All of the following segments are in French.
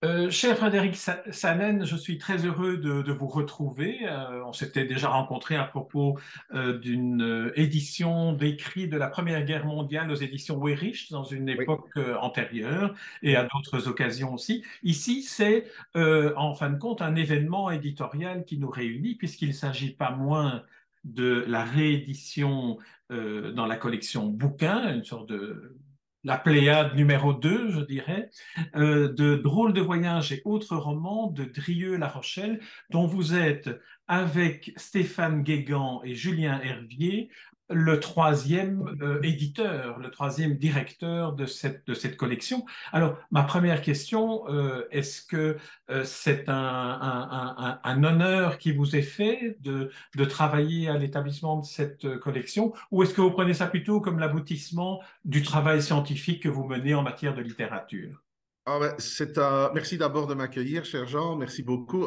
Cher Frédéric Sanen, je suis très heureux de vous retrouver. On s'était déjà rencontré à propos d'une édition d'écrits de la Première Guerre mondiale aux éditions Weyrich dans une Oui. époque antérieure et à Mm. d'autres occasions aussi. Ici, c'est en fin de compte un événement éditorial qui nous réunit puisqu'il ne s'agit pas moins de la réédition dans la collection bouquins, une sorte de la Pléiade numéro 2, je dirais, de Drôles de voyage et autres romans de Drieux-La Rochelle, dont vous êtes, avec Stéphane Guégan et Julien Hervier, le troisième éditeur, le troisième directeur de cette collection. Alors, ma première question, est-ce que c'est un honneur qui vous est fait de travailler à l'établissement de cette collection, ou est-ce que vous prenez ça plutôt comme l'aboutissement du travail scientifique que vous menez en matière de littérature? Merci d'abord de m'accueillir, cher Jean. Merci beaucoup.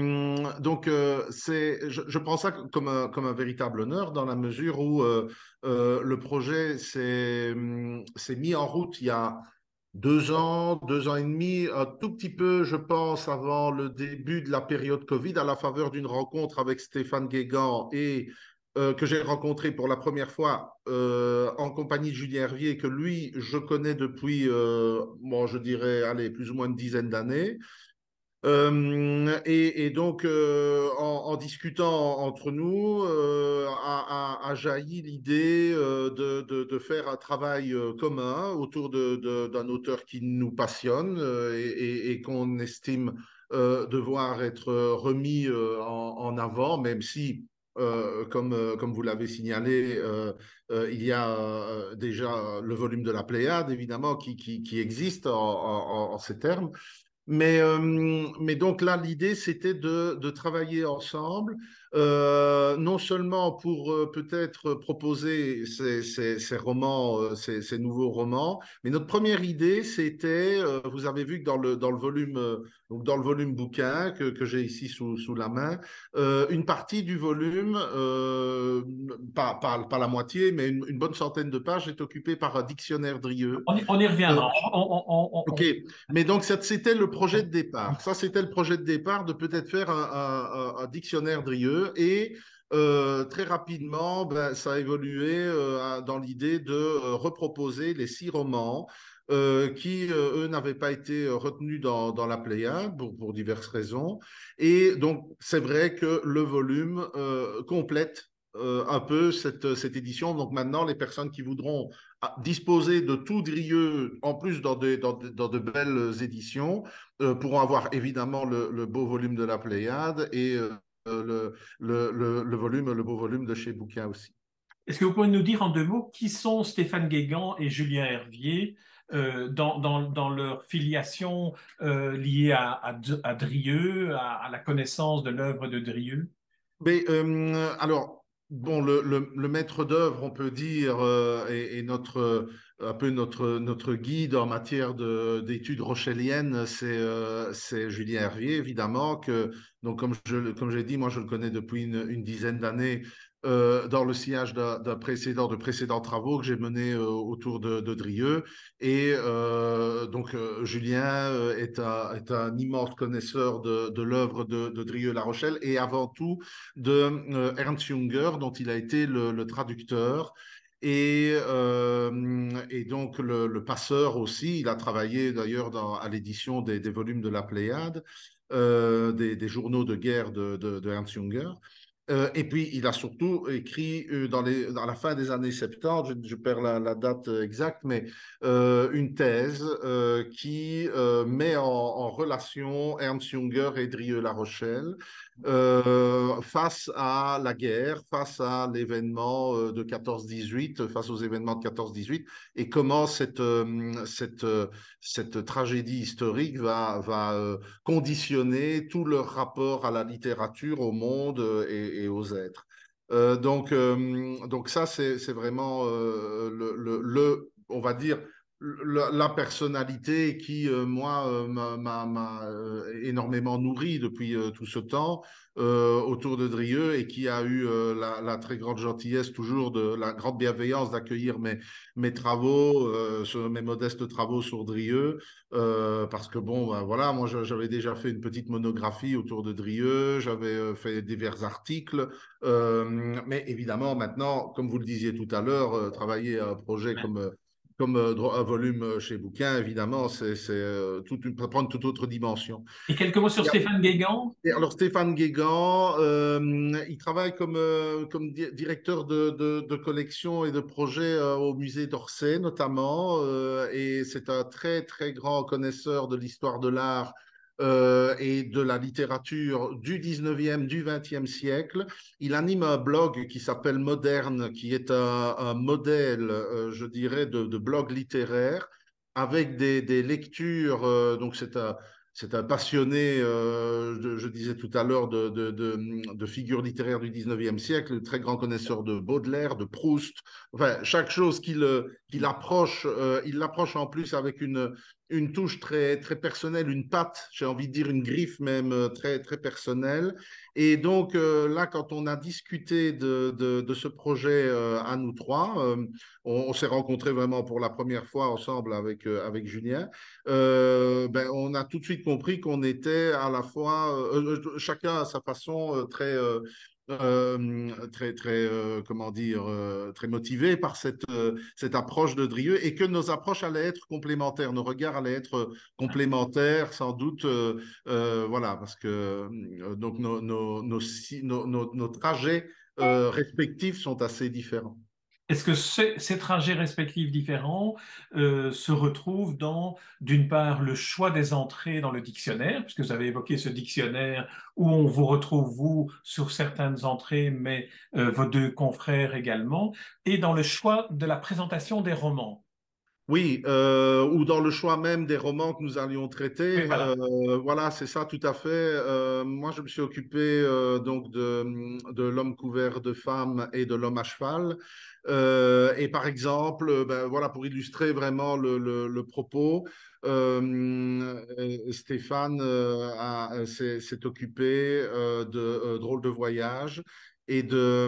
Je prends ça comme un véritable honneur dans la mesure où le projet s'est mis en route il y a 2 ans, 2 ans et demi, un tout petit peu, je pense, avant le début de la période Covid, à la faveur d'une rencontre avec Stéphane Guégan et que j'ai rencontré pour la première fois en compagnie de Julien Hervier, que lui, je connais depuis, bon, je dirais, allez, plus ou moins une dizaine d'années. En discutant entre nous, a jailli l'idée de faire un travail commun autour d'un auteur qui nous passionne et qu'on estime devoir être remis en avant, même si, comme vous l'avez signalé, il y a déjà le volume de la Pléiade, évidemment, qui existe en ces termes. Mais donc là, l'idée, c'était de travailler ensemble, non seulement pour peut-être proposer ces romans, ces nouveaux romans, mais notre première idée, c'était, vous avez vu que dans le volume, donc dans le volume bouquin que j'ai ici sous la main, une partie du volume, pas la moitié, mais une bonne centaine de pages, est occupée par un dictionnaire Drieux. On y Euh, reviendra. Ok, mais donc c'était le projet de départ. Ça, c'était le projet de départ de peut-être faire un dictionnaire Drieux et très rapidement, ben, ça a évolué dans l'idée de reproposer les 6 romans qui, eux, n'avaient pas été retenus dans la Pléiade pour diverses raisons. Et donc, c'est vrai que le volume complète un peu cette édition. Donc maintenant, les personnes qui voudront disposer de tout Drieux, en plus dans de belles éditions, pourront avoir évidemment le beau volume de la Pléiade et le beau volume de chez Bouquin aussi. Est-ce que vous pouvez nous dire en 2 mots qui sont Stéphane Guégan et Julien Hervier dans leur filiation liée à Drieux, à la connaissance de l'œuvre de Drieux? Alors, bon, le maître d'œuvre, on peut dire, et un peu notre guide en matière d'études rochelliennes, c'est Julien Hervier, évidemment, donc, comme j'ai dit, moi, je le connais depuis une dizaine d'années dans le sillage de précédents travaux que j'ai menés autour de Drieux. Et Julien est un immense connaisseur de l'œuvre de Drieux-La Rochelle et avant tout de Ernst Junger, dont il a été le traducteur. Et donc le passeur aussi, il a travaillé d'ailleurs à l'édition des volumes de la Pléiade, des journaux de guerre de Ernst Junger. Et puis, il a surtout écrit dans la fin des années 70, je perds la date exacte, mais une thèse qui met en relation Ernst Junger et Drieux-La Rochelle face à la guerre, face à l'événement de 14-18, face aux événements de 14-18, et comment cette tragédie historique va conditionner tout leur rapport à la littérature, au monde et aux êtres. Donc ça, c'est vraiment on va dire, la personnalité qui, moi, m'a énormément nourri depuis tout ce temps autour de Drieux et qui a eu la très grande gentillesse, toujours la grande bienveillance d'accueillir mes travaux, mes modestes travaux sur Drieux. Parce que, bon, ben, voilà, moi, j'avais déjà fait une petite monographie autour de Drieux, j'avais fait divers articles. Mais évidemment, maintenant, comme vous le disiez tout à l'heure, travailler à un projet comme un volume chez Bouquin, évidemment, ça prend une toute autre dimension. Et quelques mots sur Stéphane Guégan? Et alors Stéphane Guégan, il travaille comme directeur de collection et de projet au musée d'Orsay notamment, et c'est un très très grand connaisseur de l'histoire de l'art et de la littérature du 19e, du 20e siècle. Il anime un blog qui s'appelle Moderne, qui est un modèle, je dirais, de blog littéraire avec des lectures. Donc c'est un passionné, je disais tout à l'heure, de figures littéraires du 19e siècle, très grand connaisseur de Baudelaire, de Proust. Enfin, chaque chose qu'il approche, il l'approche en plus avec une touche très, très personnelle, une patte, j'ai envie de dire une griffe même très, très personnelle. Et donc là, quand on a discuté de ce projet à nous trois, on s'est rencontrés vraiment pour la première fois ensemble avec Julien. Ben, on a tout de suite compris qu'on était à la fois, chacun à sa façon, comment dire, très motivé par cette approche de Drieux et que nos approches allaient être complémentaires, nos regards allaient être complémentaires, sans doute, voilà, parce que donc nos trajets respectifs sont assez différents. Est-ce que ces trajets respectifs différents se retrouvent dans, d'une part, le choix des entrées dans le dictionnaire, puisque vous avez évoqué ce dictionnaire où on vous retrouve, vous, sur certaines entrées, mais vos deux confrères également, et dans le choix de la présentation des romans? Oui, ou dans le choix même des romans que nous allions Oui, traiter. voilà. Voilà, c'est ça, tout à fait. Moi, je me suis occupé donc de L'homme couvert de femmes et de L'homme à cheval. Et par exemple, ben, voilà, pour illustrer vraiment le propos, Stéphane s'est occupé de Drôle de voyage et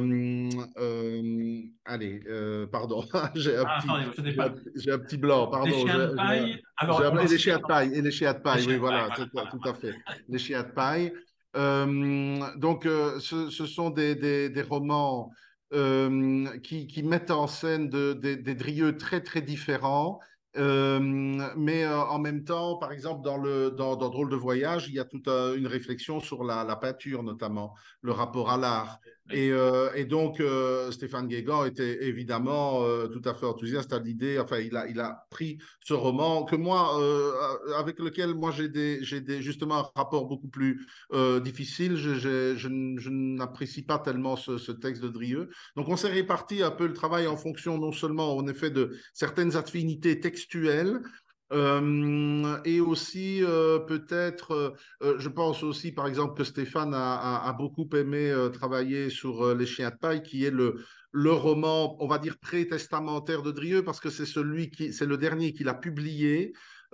allez, pardon, j'ai un Ah, petit, attendez, je ne sais pas. j'ai un petit blanc, Les pardon. chiens de paille, alors on Et va les se chiens dire de paille, et les chiens de les paille, oui, chiens de paille, voilà, voilà, voilà, tout à voilà. fait. Les chiens de paille. Donc, ce sont des romans qui mettent en scène des drieux très, très différents. Euh, mais en même temps, par exemple, dans Drôle de voyage, il y a toute une réflexion sur la peinture, notamment, le rapport à l'art. Oui. Et donc, Stéphane Guégan était évidemment tout à fait enthousiaste à l'idée. Enfin, il a pris ce roman que moi, avec lequel moi justement un rapport beaucoup plus difficile. Je n'apprécie pas tellement ce texte de Drieux. Donc, on s'est réparti un peu le travail en fonction non seulement en effet de certaines affinités textuelles. Et aussi peut-être, je pense aussi par exemple que Stéphane a beaucoup aimé travailler sur Les Chiens de paille, qui est le roman, on va dire, pré-testamentaire de Drieux, parce que c'est le dernier qu'il a publié.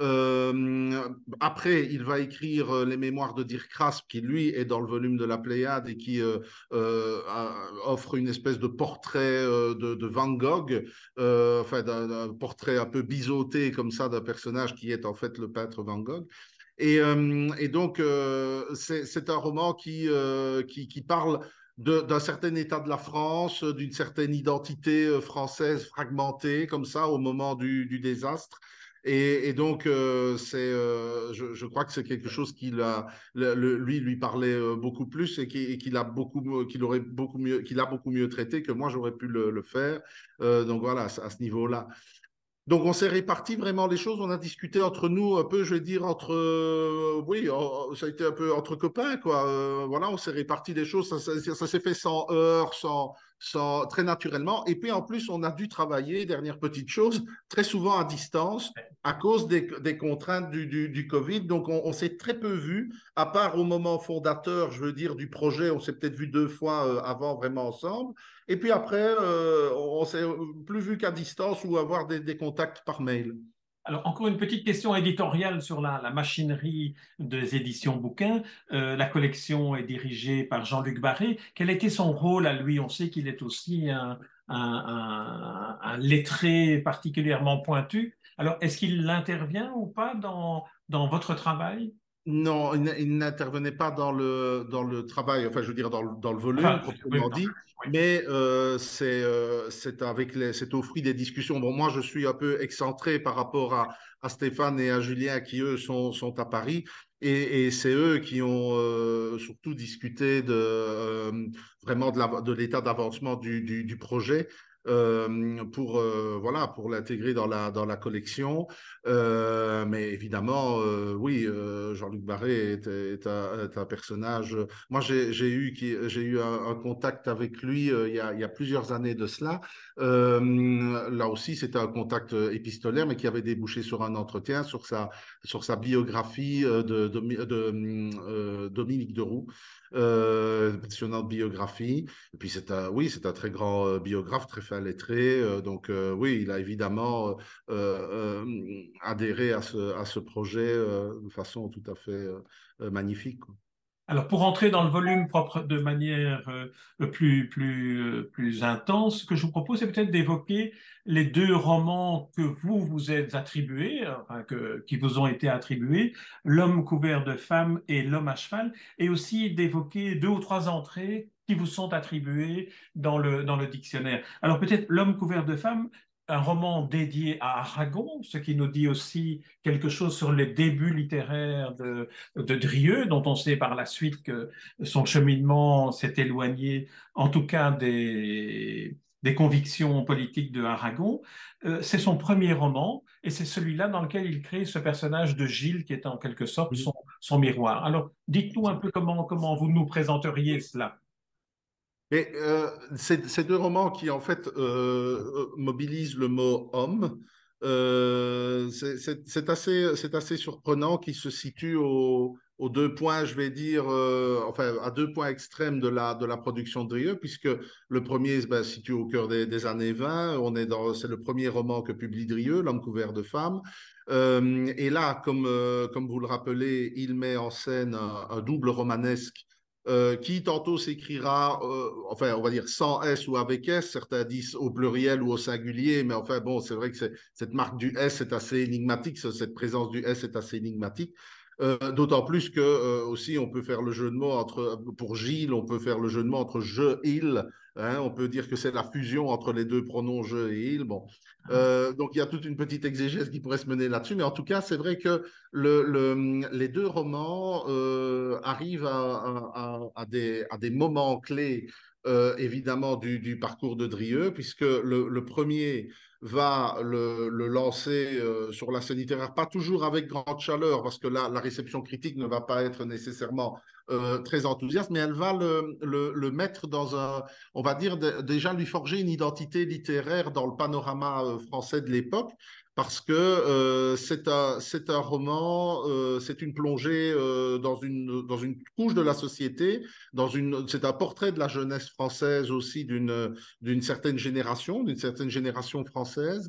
Après, il va écrire les mémoires de Dirk Rasp, qui lui est dans le volume de la Pléiade et qui offre une espèce de portrait de Van Gogh, enfin d'un portrait un peu biseauté comme ça d'un personnage qui est en fait le peintre Van Gogh. Et donc, c'est un roman qui parle d'un certain état de la France, d'une certaine identité française fragmentée, comme ça, au moment du désastre. Et donc, je crois que c'est quelque chose lui parlait beaucoup plus et qu'il a beaucoup mieux traité que moi, j'aurais pu le faire. Donc voilà, à ce niveau-là. Donc, on s'est réparti vraiment les choses. On a discuté entre nous un peu, je vais dire, oui, ça a été un peu entre copains, quoi. Voilà, on s'est réparti les choses. Ça s'est fait sans heurts, très naturellement. Et puis, en plus, on a dû travailler, dernière petite chose, très souvent à distance à cause des contraintes du Covid. Donc, on s'est très peu vu, à part au moment fondateur, je veux dire, du projet. On s'est peut-être vu 2 fois avant vraiment ensemble. Et puis après, on s'est plus vu qu'à distance ou avoir des contacts par mail. Alors, encore une petite question éditoriale sur la machinerie des éditions bouquins. La collection est dirigée par Jean-Luc Barré. Quel était son rôle à lui? On sait qu'il est aussi un lettré particulièrement pointu. Alors, est-ce qu'il intervient ou pas dans votre travail? Non, il n'intervenait pas dans le travail, enfin, je veux dire, dans le volume, Enfin, oui, proprement dit, oui. mais c'est au fruit des discussions. Bon, moi, je suis un peu excentré par rapport à Stéphane et à Julien qui, eux, sont à Paris. Et c'est eux qui ont surtout discuté vraiment de l'état d'avancement du projet voilà, pour l'intégrer dans la collection. Mais évidemment, oui, Jean-Luc Barré est un personnage. Moi, j'ai eu un contact avec lui il y a plusieurs années de cela. Là aussi, c'était un contact épistolaire, mais qui avait débouché sur un entretien, sur sa biographie de Dominique Deroux. Passionnante biographie. Et puis, oui, c'est un très grand biographe, très fin lettré. Donc, oui, il a évidemment adhérer à ce projet de façon tout à fait magnifique, quoi. Alors, pour entrer dans le volume propre de manière plus intense, ce que je vous propose, c'est peut-être d'évoquer les deux romans que vous vous êtes attribués, enfin, qui vous ont été attribués, L'homme couvert de femme et L'homme à cheval, et aussi d'évoquer deux ou trois entrées qui vous sont attribuées dans le dictionnaire. Alors, peut-être L'homme couvert de femme, un roman dédié à Aragon, ce qui nous dit aussi quelque chose sur les débuts littéraires de Drieux, dont on sait par la suite que son cheminement s'est éloigné, en tout cas des convictions politiques de Aragon. C'est son premier roman et c'est celui-là dans lequel il crée ce personnage de Gilles qui est en quelque sorte son miroir. Alors, dites-nous un peu comment vous nous présenteriez cela. Mais ces deux romans qui, en fait, mobilisent le mot homme, c'est assez surprenant qu'ils se situent aux deux points, je vais dire, enfin, à deux points extrêmes de la production de Drieux, puisque le premier ben, se situe au cœur des années 20. C'est le premier roman que publie Drieux, L'homme couvert de femme. Et là, comme vous le rappelez, il met en scène un double romanesque qui tantôt s'écrira, enfin, on va dire sans S ou avec S, certains disent au pluriel ou au singulier, mais enfin, bon, c'est vrai que cette marque du S est assez énigmatique, cette présence du S est assez énigmatique. D'autant plus que aussi on peut faire le jeu de mots pour Gilles, on peut faire le jeu de mots entre je, il, hein, on peut dire que c'est la fusion entre les deux pronoms je et il. Bon, donc il y a toute une petite exégèse qui pourrait se mener là-dessus, mais en tout cas c'est vrai que les deux romans arrivent à des moments clés, évidemment, du parcours de Drieux, puisque le premier va le lancer sur la scène littéraire, pas toujours avec grande chaleur, parce que là, la réception critique ne va pas être nécessairement très enthousiaste, mais elle va le mettre dans on va dire, déjà lui forger une identité littéraire dans le panorama français de l'époque parce que c'est un roman, c'est une plongée dans une couche de la société, c'est un portrait de la jeunesse française aussi d'une certaine génération française.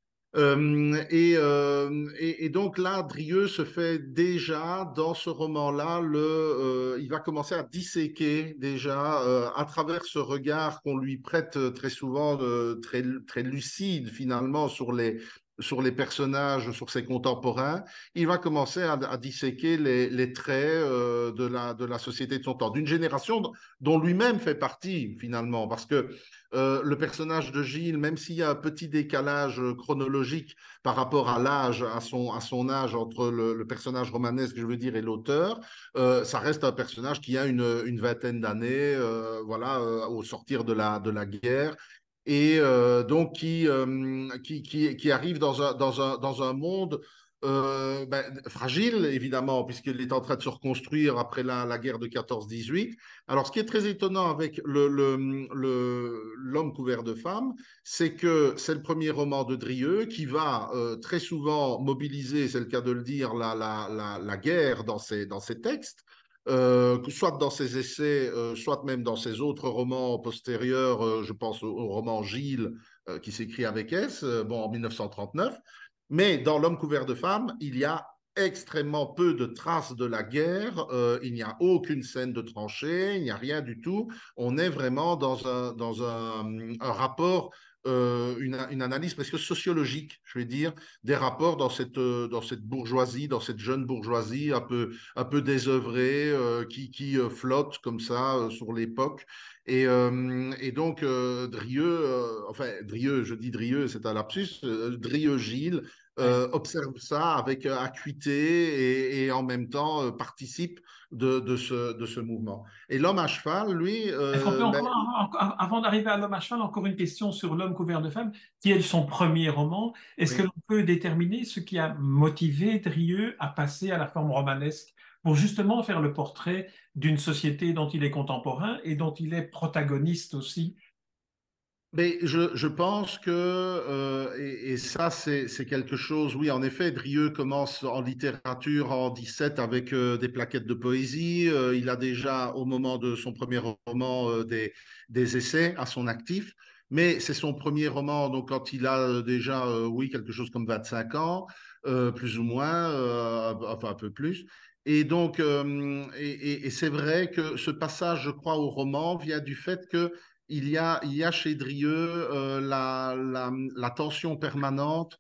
Et donc là, Drieux se fait déjà dans ce roman-là, il va commencer à disséquer déjà à travers ce regard qu'on lui prête très souvent, très lucide finalement sur les personnages, sur ses contemporains. Il va commencer à disséquer les traits de la société de son temps, d'une génération dont lui-même fait partie finalement, parce que le personnage de Gilles, même s'il y a un petit décalage chronologique par rapport à l'âge, à son âge entre le personnage romanesque, je veux dire, et l'auteur, ça reste un personnage qui a une vingtaine d'années, voilà, au sortir de la guerre. Et donc qui arrive dans un monde fragile, évidemment, puisqu'il est en train de se reconstruire après la guerre de 14-18. Alors, ce qui est très étonnant avec L'homme couvert de femme, c'est que c'est le premier roman de Drieux qui va très souvent mobiliser, c'est le cas de le dire, la guerre dans ses textes. Soit dans ses essais, soit même dans ses autres romans postérieurs, je pense au roman Gilles, qui s'écrit avec S, bon, en 1939. Mais dans L'homme couvert de femmes, il y a extrêmement peu de traces de la guerre, il n'y a aucune scène de tranchée, il n'y a rien du tout. On est vraiment un rapport, une analyse presque sociologique, je vais dire, des rapports dans cette bourgeoisie, dans cette jeune bourgeoisie un peu désœuvrée, flotte comme ça sur l'époque. Et donc, Drieux, je dis Drieux, c'est un lapsus, Drieux Gilles Ouais. observe ça avec acuité et en même temps participe de ce mouvement. Et l'homme à cheval, lui, Est-ce qu'on peut avant d'arriver à L'homme à cheval, encore une question sur L'homme couvert de femmes, qui est son premier roman. Est-ce que oui. l'on peut déterminer ce qui a motivé Drieux à passer à la forme romanesque pour justement faire le portrait d'une société dont il est contemporain et dont il est protagoniste aussi? Mais je pense que, et ça c'est quelque chose, oui, en effet, Drieux commence en littérature en 17 avec des plaquettes de poésie. Il a déjà, au moment de son premier roman, des essais à son actif. Mais c'est son premier roman, donc quand il a déjà, oui, quelque chose comme 25 ans, plus ou moins, enfin un peu plus. Et donc, et c'est vrai que ce passage, je crois, au roman vient du fait que il y a chez Drieux la tension permanente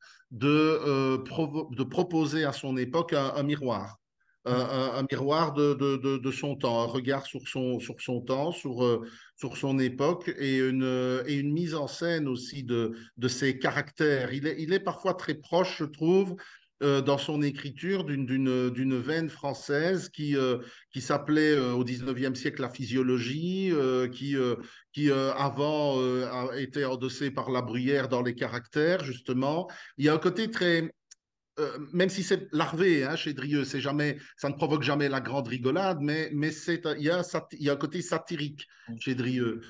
de proposer à son époque un miroir. Un miroir de son temps, un regard sur son temps, sur son époque et une mise en scène aussi de ses caractères. Il est parfois très proche, je trouve, dans son écriture d'une veine française qui s'appelait au 19e siècle la physiologie, qui avant a été endossé par la Bruyère dans les caractères, justement. Il y a un côté très, même si c'est larvé hein, chez Drieux, c'est jamais, ça ne provoque jamais la grande rigolade, mais il y a un côté satirique chez Drieux,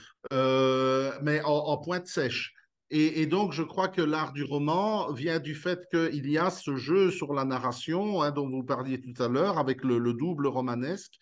mais en pointe sèche. Et donc, je crois que l'art du roman vient du fait qu'il y a ce jeu sur la narration hein, dont vous parliez tout à l'heure, avec le double romanesque,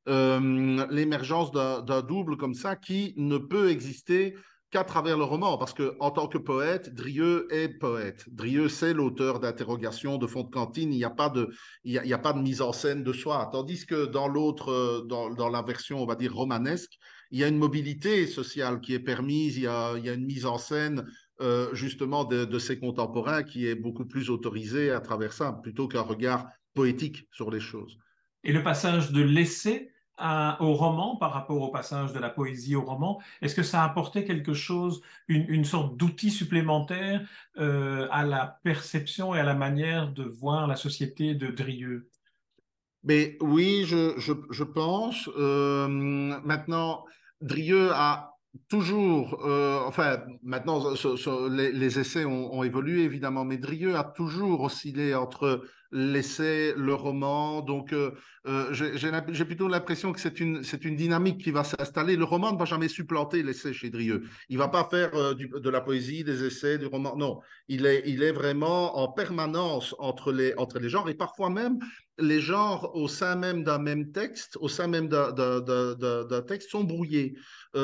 l'émergence d'un double comme ça qui ne peut exister qu'à travers le roman, parce que en tant que poète, Drieux est poète. Drieux, c'est l'auteur d'interrogations, de fond de cantine. Il y a pas de mise en scène de soi. Tandis que dans l'autre, dans la version, on va dire romanesque, il y a une mobilité sociale qui est permise. Il y a une mise en scène justement de ses contemporains qui est beaucoup plus autorisée à travers ça, plutôt qu'un regard poétique sur les choses. Et le passage de l'essai au roman par rapport au passage de la poésie au roman, est-ce que ça a apporté quelque chose, une sorte d'outil supplémentaire à la perception et à la manière de voir la société de Drieux? Mais oui, je pense. Maintenant, Drieux a toujours, enfin, maintenant, les essais ont évolué évidemment, mais Drieux a toujours oscillé entre l'essai, le roman. Donc, j'ai plutôt l'impression que c'est une dynamique qui va s'installer. Le roman ne va jamais supplanter l'essai chez Drieux. Il va pas faire de la poésie, des essais, du roman. Non, il est vraiment en permanence entre les genres et parfois même les genres au sein même d'un même texte, au sein même d'un texte, sont brouillés.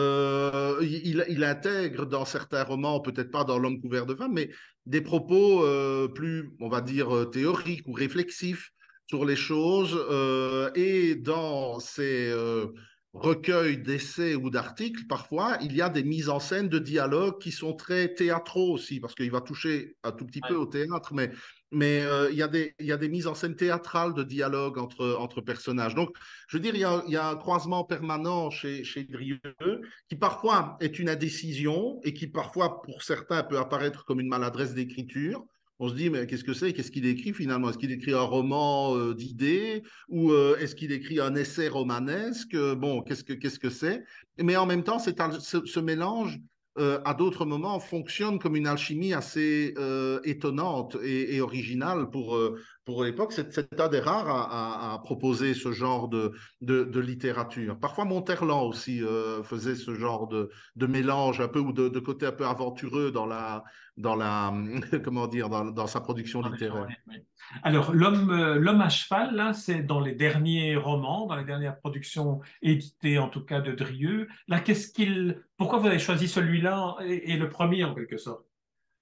Il intègre dans certains romans, peut-être pas dans L'homme couvert de femmes, mais des propos plus, on va dire, théoriques ou réflexifs sur les choses. Et dans ces recueils d'essais ou d'articles, parfois, il y a des mises en scène de dialogues qui sont très théâtraux aussi, parce qu'il va toucher un tout petit peu Ouais. au théâtre, mais il y a des mises en scène théâtrales de dialogue entre personnages. Donc, je veux dire, il y a un croisement permanent chez Drieux qui parfois est une indécision et qui parfois, pour certains, peut apparaître comme une maladresse d'écriture. On se dit, mais qu'est-ce que c'est? Qu'est-ce qu'il écrit finalement? Est-ce qu'il écrit un roman d'idées ou est-ce qu'il écrit un essai romanesque? Bon, qu'est-ce que c'est? Mais en même temps, ce mélange à d'autres moments, fonctionne comme une alchimie assez étonnante et originale pour l'époque. C'est un des rares à proposer ce genre de littérature. Parfois, Monterland aussi faisait ce genre de mélange un peu ou de côté un peu aventureux dans la comment dire, dans sa production littéraire. Ouais. Alors, l'homme à cheval, là, c'est dans les derniers romans, dans les dernières productions éditées, en tout cas, de Drieux. Là, pourquoi vous avez choisi celui-là et le premier, en quelque sorte?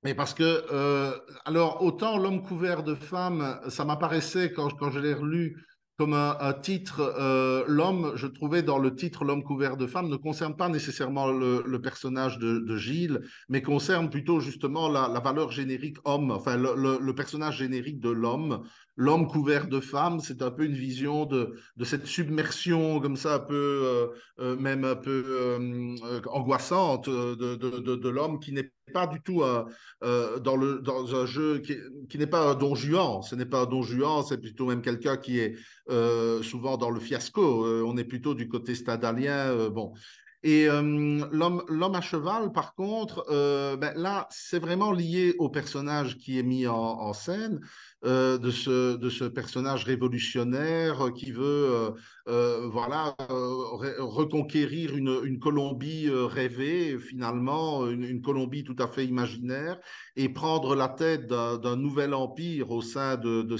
Mais parce que, alors, autant L'homme couvert de femme, ça m'apparaissait quand je l'ai relu comme un titre, l'homme, je trouvais dans le titre L'homme couvert de femme ne concerne pas nécessairement le personnage de Gilles, mais concerne plutôt justement la valeur générique homme, enfin le personnage générique de l'homme. L'homme couvert de femme, c'est un peu une vision de cette submersion comme ça, un peu, même un peu angoissante de l'homme qui n'est pas du tout dans un jeu qui n'est pas un Don Juan. Ce n'est pas un Don Juan, c'est plutôt même quelqu'un qui est souvent dans le fiasco. On est plutôt du côté stadalien. Bon. Et l'homme à cheval, par contre, ben là, c'est vraiment lié au personnage qui est mis en scène, de ce personnage révolutionnaire qui veut voilà, reconquérir une Colombie rêvée, finalement, une Colombie tout à fait imaginaire, et prendre la tête d'un nouvel empire au sein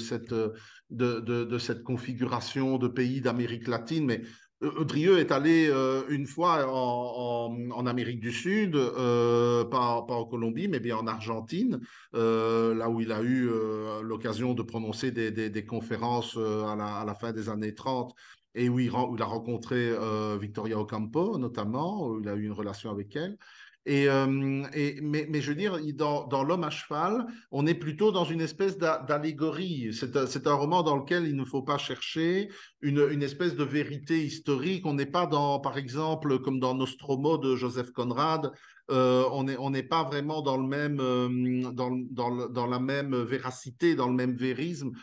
de cette configuration de pays d'Amérique latine. Mais Drieux est allé une fois en Amérique du Sud, pas en Colombie, mais bien en Argentine, là où il a eu l'occasion de prononcer des conférences à la fin des années 30 et où il a rencontré Victoria Ocampo, notamment, où il a eu une relation avec elle. Mais je veux dire, dans L'homme à cheval, on est plutôt dans une espèce d'allégorie. C'est un roman dans lequel il ne faut pas chercher une espèce de vérité historique. On n'est pas dans, par exemple, comme dans Nostromo de Joseph Conrad, on n'est pas vraiment dans le même, dans la même véracité, dans le même vérisme.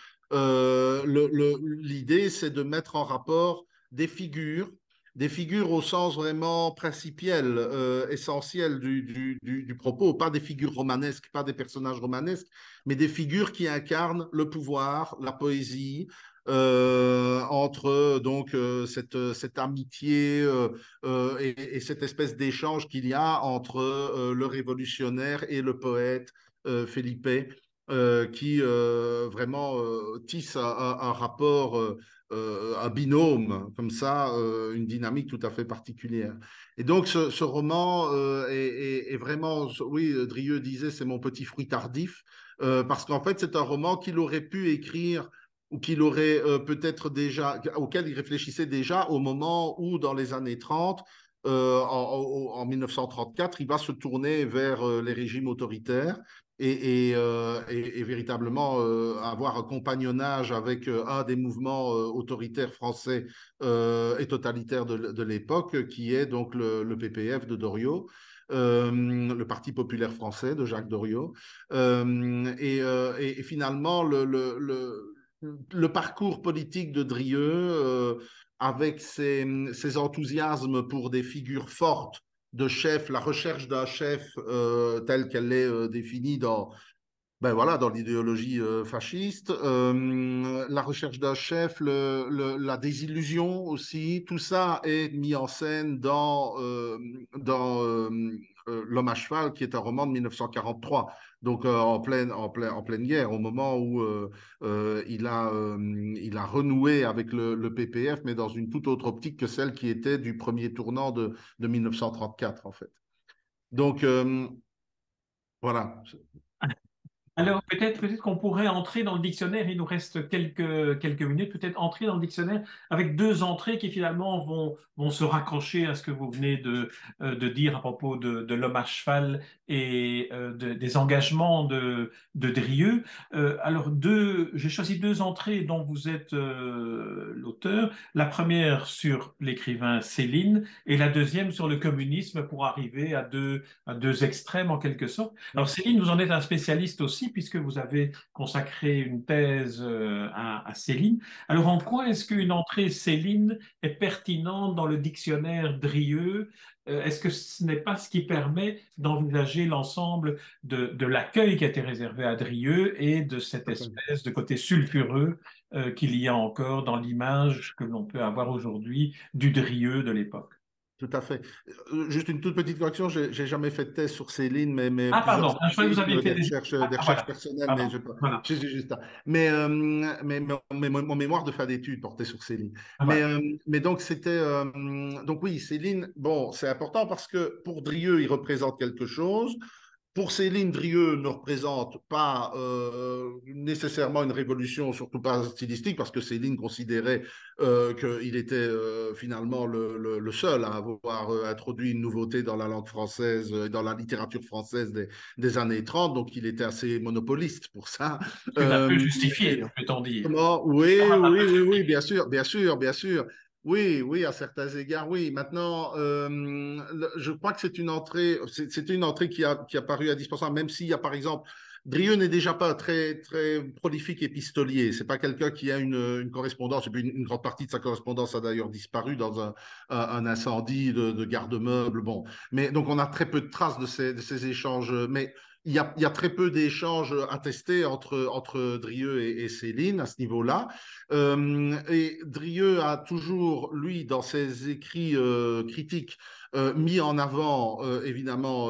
L'idée, c'est de mettre en rapport des figures au sens vraiment principiel, essentiel du propos, pas des figures romanesques, pas des personnages romanesques, mais des figures qui incarnent le pouvoir, la poésie, entre donc cette amitié et cette espèce d'échange qu'il y a entre le révolutionnaire et le poète Felipe, qui vraiment tisse un rapport, un binôme, comme ça, une dynamique tout à fait particulière. Et donc ce roman est vraiment, oui, Drieux disait, c'est mon petit fruit tardif, parce qu'en fait c'est un roman qu'il aurait pu écrire ou qu'il aurait peut-être déjà, auquel il réfléchissait déjà au moment où, dans les années 30, en 1934, il va se tourner vers les régimes autoritaires et véritablement avoir un compagnonnage avec un des mouvements autoritaires français et totalitaires de l'époque, qui est donc le PPF de Doriot. Le Parti populaire français de Jacques Doriot. Et finalement, le parcours politique de Drieux, avec ses enthousiasmes pour des figures fortes de chef, la recherche d'un chef telle qu'elle est définie ben voilà, dans l'idéologie fasciste, la recherche d'un chef, la désillusion aussi, tout ça est mis en scène dans L'homme à cheval, qui est un roman de 1943, donc en pleine guerre, au moment où il a renoué avec le PPF, mais dans une toute autre optique que celle qui était du premier tournant de 1934, en fait. Donc, voilà. Alors, peut-être qu'on pourrait entrer dans le dictionnaire, il nous reste quelques minutes, peut-être entrer dans le dictionnaire avec deux entrées qui finalement vont se raccrocher à ce que vous venez de dire à propos de l'homme à cheval et des engagements de Drieux. Alors, j'ai choisi deux entrées dont vous êtes l'auteur. La première sur l'écrivain Céline et la deuxième sur le communisme pour arriver à deux extrêmes en quelque sorte. Alors Céline, vous en êtes un spécialiste aussi puisque vous avez consacré une thèse à Céline. Alors en quoi est-ce qu'une entrée Céline est pertinente dans le dictionnaire Drieux? Est-ce que ce n'est pas ce qui permet d'envisager l'ensemble de l'accueil qui a été réservé à Drieux et de cette espèce de côté sulfureux qu'il y a encore dans l'image que l'on peut avoir aujourd'hui du Drieux de l'époque? Tout à fait. Juste une toute petite correction, j'ai jamais fait de thèse sur Céline, mais Ah plusieurs pardon, je croyais que vous aviez articles, fait des... des Ah recherches voilà, personnelles, mais pardon, voilà, je suis juste là. Mais mon mémoire de fin d'études portait sur Céline. ah, voilà. Mais donc c'était donc oui, Céline. Bon, c'est important parce que pour Drieux, il représente quelque chose. Pour Céline, Drieux ne représente pas nécessairement une révolution, surtout pas stylistique, parce que Céline considérait qu'il était finalement le seul à avoir introduit une nouveauté dans la langue française, dans la littérature française des années 30, donc il était assez monopoliste pour ça. Ce qui est un peu Mais justifié, peut-on dire. Oui, C'est quand même un oui, peu oui, oui, bien justifié. sûr, bien sûr, bien sûr. Oui, oui, à certains égards, oui. Maintenant, je crois que c'est une entrée qui a paru indispensable, même s'il y a, par exemple, Drieux n'est déjà pas très, très prolifique épistolier. C'est pas quelqu'un qui a une correspondance. Et puis une grande partie de sa correspondance a d'ailleurs disparu dans un incendie de garde-meubles. Bon, mais donc on a très peu de traces de ces échanges. Mais il y a très peu d'échanges attestés entre Drieux et Céline à ce niveau-là. Et Drieux a toujours, lui, dans ses écrits critiques, mis en avant, évidemment,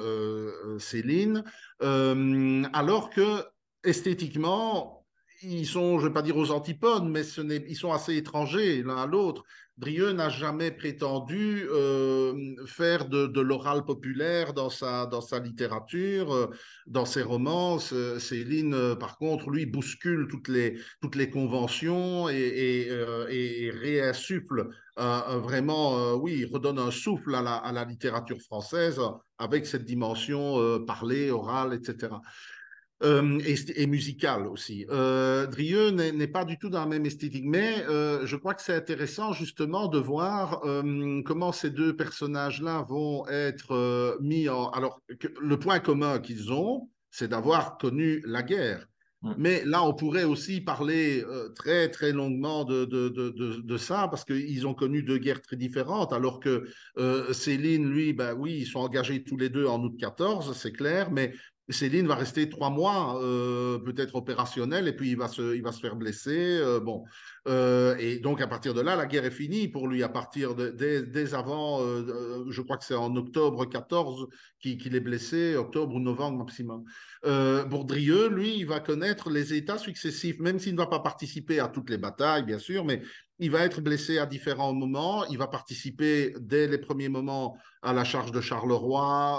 Céline, alors que esthétiquement, ils sont, je ne vais pas dire aux antipodes, mais ils sont assez étrangers l'un à l'autre. Drieux n'a jamais prétendu faire de l'oral populaire dans sa littérature, dans ses romances. Céline, par contre, lui, bouscule toutes les conventions et réinsuffle vraiment, oui, il redonne un souffle à la littérature française avec cette dimension parlée, orale, etc. Et musicale aussi. Drieux n'est pas du tout dans la même esthétique, mais je crois que c'est intéressant justement de voir comment ces deux personnages-là vont être mis en... Alors, le point commun qu'ils ont, c'est d'avoir connu la guerre. Mm. Mais là, on pourrait aussi parler très, très longuement de ça, parce qu'ils ont connu deux guerres très différentes, alors que Céline, lui, ben oui, ils sont engagés tous les deux en août 14, c'est clair, mais Céline va rester 3 mois, peut-être opérationnel, et puis il va se faire blesser. Bon. Et donc, à partir de là, la guerre est finie pour lui. À partir dès avant, je crois que c'est en octobre 14 qu'il est blessé, octobre ou novembre maximum. Bourdrieux, lui, il va connaître les états successifs, même s'il ne va pas participer à toutes les batailles, bien sûr, mais il va être blessé à différents moments. Il va participer dès les premiers moments à la charge de Charleroi.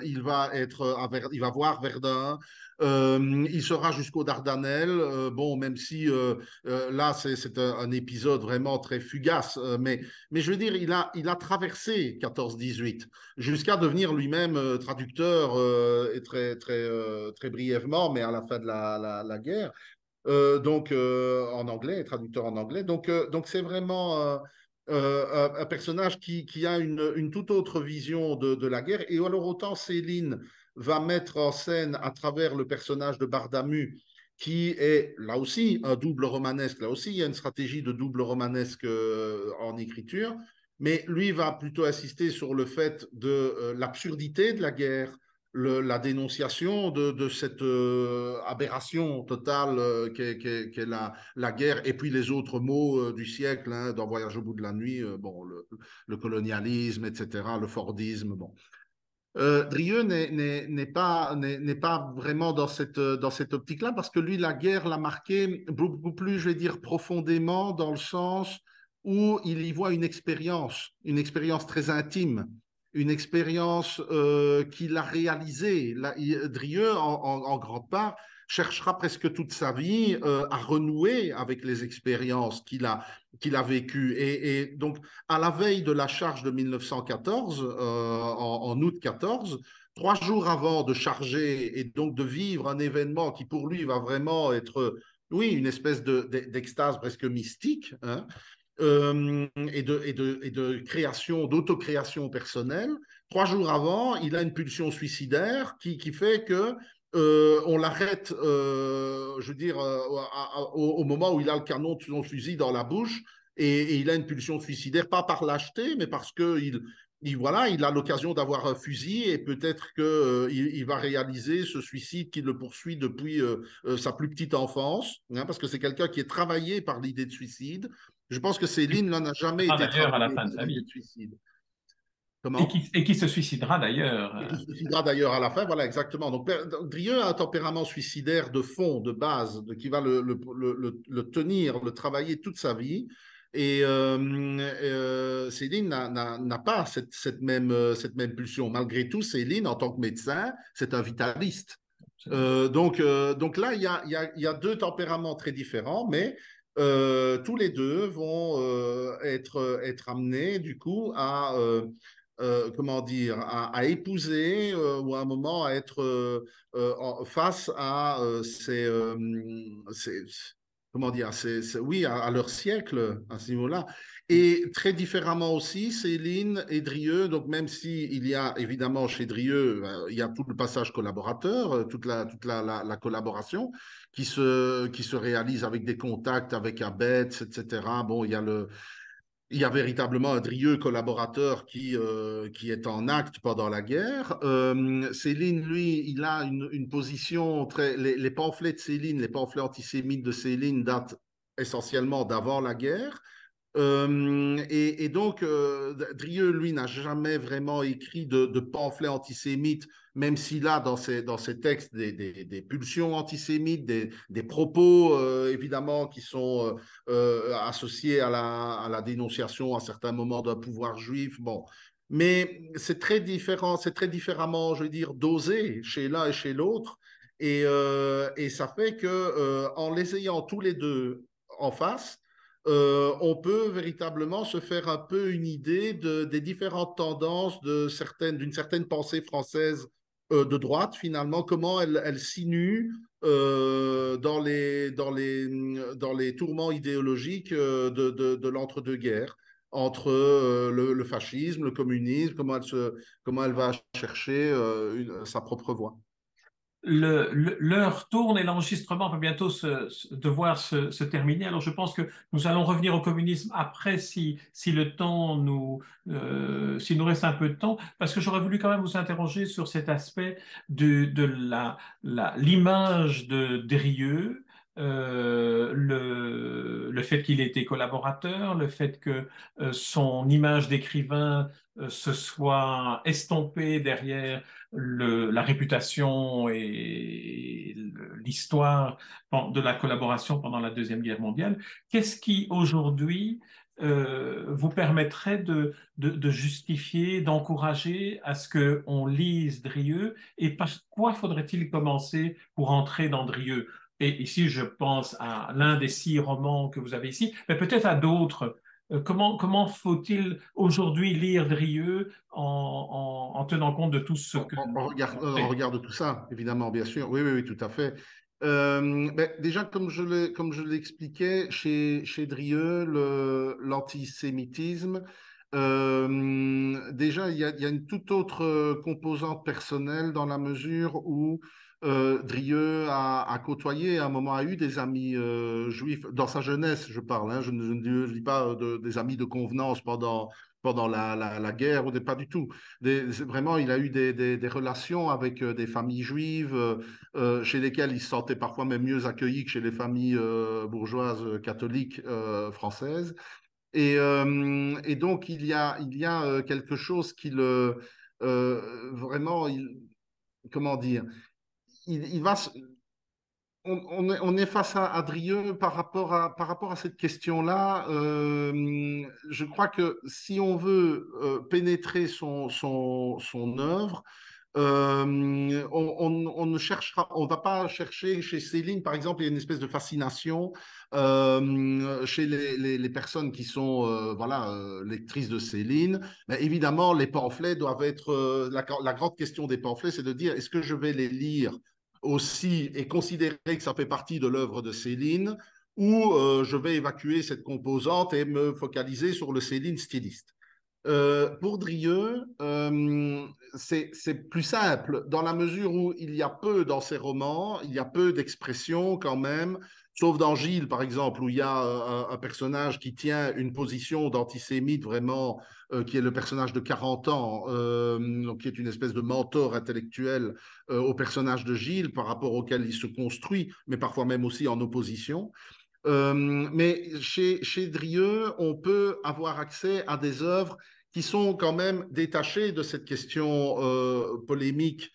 Il va voir Verdun. Il sera jusqu'aux Dardanelles. Bon, même si là, c'est un épisode vraiment très fugace, mais je veux dire, il a traversé 14-18 jusqu'à devenir lui-même traducteur et très brièvement, mais à la fin de la guerre. Donc en anglais, traducteur en anglais. Donc c'est vraiment un personnage qui a une toute autre vision de la guerre. Et alors autant Céline va mettre en scène à travers le personnage de Bardamu, qui est là aussi un double romanesque. Là aussi, il y a une stratégie de double romanesque en écriture. Mais lui va plutôt insister sur le fait de l'absurdité de la guerre, la dénonciation de cette aberration totale qu'est la guerre, et puis les autres mots du siècle, hein, dans Voyage au bout de la nuit, bon, le colonialisme, etc., le Fordisme. Bon. Drieux n'est pas vraiment dans cette optique-là, parce que lui, la guerre l'a marqué beaucoup plus, je vais dire, profondément, dans le sens où il y voit une expérience très intime, une expérience qu'il a réalisée. Drieux, en grande part, cherchera presque toute sa vie à renouer avec les expériences qu'il a vécues. Et donc, à la veille de la charge de 1914, en août 14, 3 jours avant de charger et donc de vivre un événement qui pour lui va vraiment être, oui, une espèce d'extase presque mystique, hein, et de création, d'autocréation personnelle. 3 jours avant, il a une pulsion suicidaire qui fait que on l'arrête, je veux dire, au moment où il a le canon de son fusil dans la bouche, et il a une pulsion suicidaire, pas par lâcheté, mais parce que voilà, il a l'occasion d'avoir un fusil, et peut-être qu'il il va réaliser ce suicide qui le poursuit depuis sa plus petite enfance, hein, parce que c'est quelqu'un qui est travaillé par l'idée de suicide. Je pense que Céline n'a jamais été D'ailleurs, à la travaillée fin de par sa l'idée vie. de suicide. Comment? Et qui se suicidera d'ailleurs. Et qui se suicidera d'ailleurs à la fin, voilà, exactement. Donc, Drieux a un tempérament suicidaire de fond, de base, qui va le tenir, le travailler toute sa vie. Et Céline n'a pas cette même pulsion. Malgré tout, Céline, en tant que médecin, c'est un vitaliste. Donc là, il y a deux tempéraments très différents, mais tous les deux vont être amenés, du coup, comment dire, à épouser ou à un moment à être face à comment dire, oui, à leur siècle, à ce niveau-là. Et très différemment aussi, Céline et Drieux, donc même si il y a évidemment chez Drieux, il y a tout le passage collaborateur, toute la collaboration qui se réalise avec des contacts avec Abetz, etc. Bon, il y a véritablement un Drieux collaborateur qui est en acte pendant la guerre. Céline, lui, il a une position très. Les pamphlets de Céline, les pamphlets antisémites de Céline datent essentiellement d'avant la guerre. Et donc, Drieux, lui, n'a jamais vraiment écrit de pamphlets antisémites, même s'il a dans ses textes des pulsions antisémites, des propos, évidemment, qui sont associés à la dénonciation à certains moments d'un pouvoir juif. Bon. Mais c'est très différent, c'est très différemment, je veux dire, dosé chez l'un et chez l'autre. Et ça fait que, en les ayant tous les deux en face, on peut véritablement se faire un peu une idée des différentes tendances d'une certaine pensée française de droite, finalement, comment elle sinue dans les tourments idéologiques de l'entre-deux-guerres, entre le fascisme, le communisme, comment elle va chercher sa propre voie. L'heure tourne et l'enregistrement va bientôt devoir se terminer. Alors je pense que nous allons revenir au communisme après si le temps s'il nous reste un peu de temps, parce que j'aurais voulu quand même vous interroger sur cet aspect de l'image de Drieux, le fait qu'il ait été collaborateur, le fait que son image d'écrivain se soit estompée derrière la réputation et l'histoire de la collaboration pendant la Deuxième Guerre mondiale. Qu'est-ce qui aujourd'hui vous permettrait de justifier, d'encourager à ce qu'on lise Drieux et par quoi faudrait-il commencer pour entrer dans Drieux? Et ici, je pense à l'un des 6 romans que vous avez ici, mais peut-être à d'autres. Comment faut-il aujourd'hui lire Drieux en tenant compte de tout ce que... On regarde tout ça, évidemment, bien sûr. Oui, oui, oui, tout à fait. Ben, déjà, comme je l'expliquais, chez Drieux, l'antisémitisme, déjà, il y a une toute autre composante personnelle dans la mesure où Drieux a côtoyé, à un moment, a eu des amis juifs, dans sa jeunesse, je parle, hein, je ne dis pas des amis de convenance pendant la guerre, ou pas du tout. Vraiment, il a eu des relations avec des familles juives chez lesquelles il se sentait parfois même mieux accueilli que chez les familles bourgeoises catholiques françaises. Et donc, il y a quelque chose qui vraiment, comment dire, il va, on est face à Adrieux par rapport à cette question-là. Je crois que si on veut pénétrer son œuvre, on ne cherchera, on va pas chercher chez Céline, par exemple, il y a une espèce de fascination chez les personnes qui sont voilà, lectrices de Céline. Mais évidemment, les pamphlets doivent être. La grande question des pamphlets, c'est de dire est-ce que je vais les lire aussi et considérer que ça fait partie de l'œuvre de Céline, ou je vais évacuer cette composante et me focaliser sur le Céline styliste. Pour Drieux, c'est plus simple dans la mesure où il y a peu dans ses romans, il y a peu d'expressions quand même, sauf dans Gilles par exemple, où il y a un personnage qui tient une position d'antisémite vraiment, qui est le personnage de 40 ans, donc qui est une espèce de mentor intellectuel au personnage de Gilles par rapport auquel il se construit, mais parfois même aussi en opposition. Mais chez Drieux, on peut avoir accès à des œuvres qui sont quand même détachées de cette question polémique.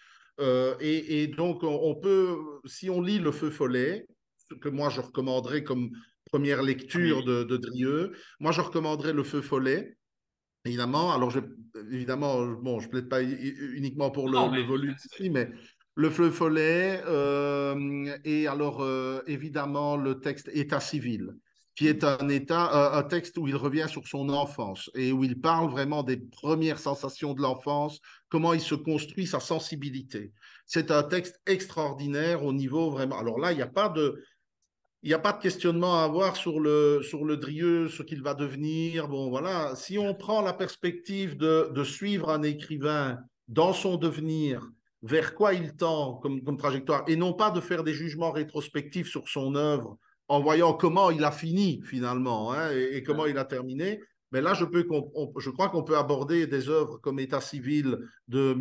Et donc, on peut, si on lit Le Feu follet, ce que moi je recommanderais comme première Oui, lecture oui. de Drieux. Moi, je recommanderais Le Feu follet. Évidemment, alors évidemment, bon, je plaide pas uniquement pour Non, le mais volume ici, mais le feu follet et alors évidemment le texte État civil, qui est un texte où il revient sur son enfance et où il parle vraiment des premières sensations de l'enfance, comment il se construit sa sensibilité. C'est un texte extraordinaire au niveau vraiment. Alors là, il n'y a pas de questionnement à avoir sur le Drieux, ce qu'il va devenir. Bon, voilà. Si on prend la perspective de suivre un écrivain dans son devenir, vers quoi il tend comme trajectoire, et non pas de faire des jugements rétrospectifs sur son œuvre en voyant comment il a fini finalement hein, et comment il a terminé. Mais là, je crois qu'on peut aborder des œuvres comme État civil de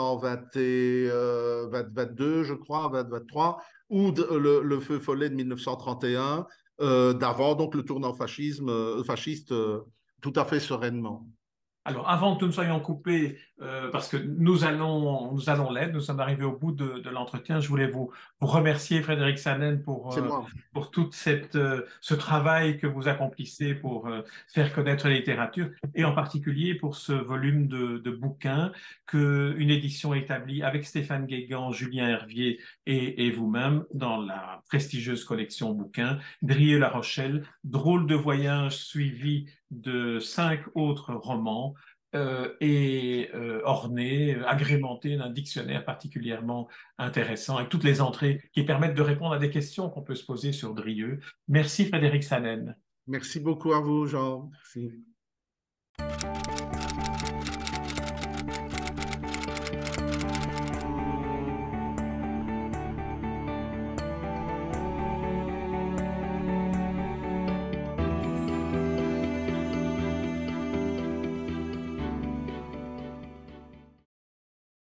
1922, je crois, 23, ou le feu follet de 1931, d'avant donc le tournant fasciste tout à fait sereinement. Alors, avant que nous ne soyons coupés, parce que nous allons l'être, nous sommes arrivés au bout de l'entretien, je voulais vous remercier, Frédéric Sanen, C'est moi. pour tout ce travail que vous accomplissez pour faire connaître la littérature, et en particulier pour ce volume de bouquins qu'une édition établie avec Stéphane Guégan, Julien Hervier et vous-même dans la prestigieuse collection bouquins Drieux-La Rochelle, drôle de voyage suivi de 5 autres romans orné, agrémenté d'un dictionnaire particulièrement intéressant avec toutes les entrées qui permettent de répondre à des questions qu'on peut se poser sur Drieux. Merci Frédéric Sanen. Merci beaucoup à vous, Jean. Merci.